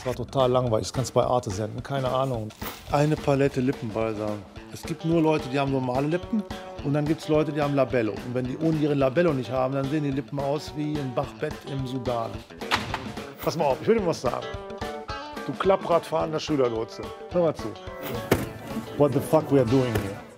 Das war total langweilig, das kannst du bei Arte senden, keine Ahnung. Eine Palette Lippenbalsam. Es gibt nur Leute, die haben normale Lippen und dann gibt es Leute, die haben Labello. Und wenn die ohne ihre Labello nicht haben, dann sehen die Lippen aus wie ein Bachbett im Sudan. Pass mal auf, ich will dir was sagen. Du Klappradfahrender Schülerlotse, hör mal zu. What the fuck we are doing here?